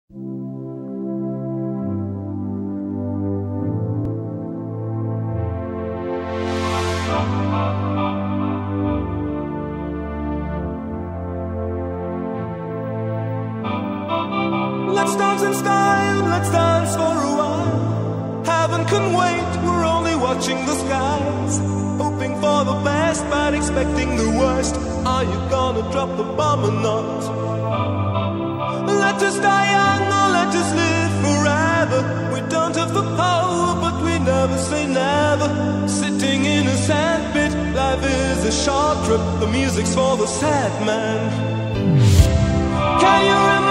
Let's dance in style, let's dance for a while. Heaven can wait, we're only watching the skies, hoping for the best but expecting the worst. Are you gonna drop the bomb or not? Let us die young or let us live forever. We don't have the power but we never say never. Sitting in a sandpit, life is a short trip. The music's for the sad man. Can you remember